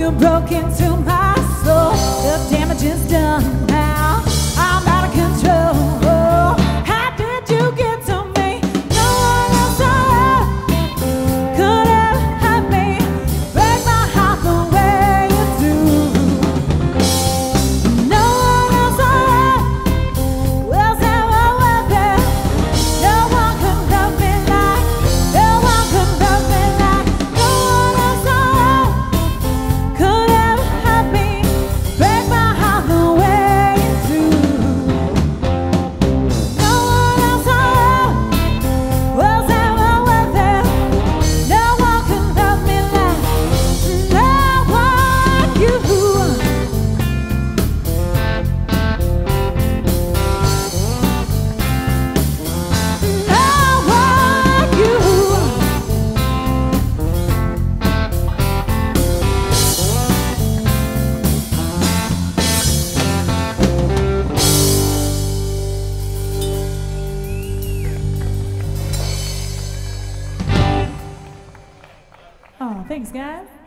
you broke into my soul. The damage is done now. I'm out of control. How did you get to me? No one else could ever have me break my heart the way you do. No one else was ever worth it. No one could love me like, no one could love me like, no one else could ever have me break my heart the way you do. No one else was ever worth it. No one could love me like, no one you. Oh, thanks, guys.